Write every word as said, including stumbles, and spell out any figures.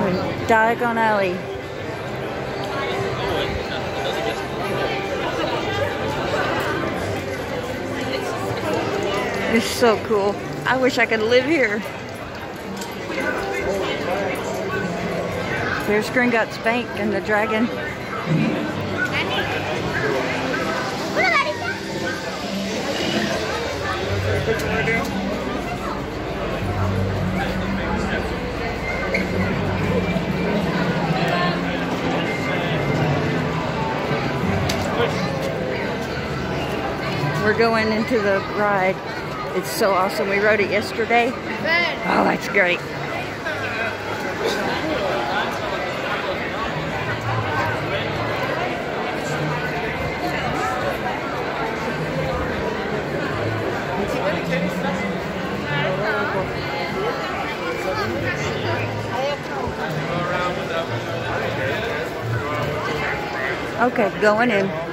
Diagon Alley. It's so cool. I wish I could live here. There's Gringotts Bank and the dragon. We're going into the ride. It's so awesome. We rode it yesterday. Oh, it's great. Okay, going in.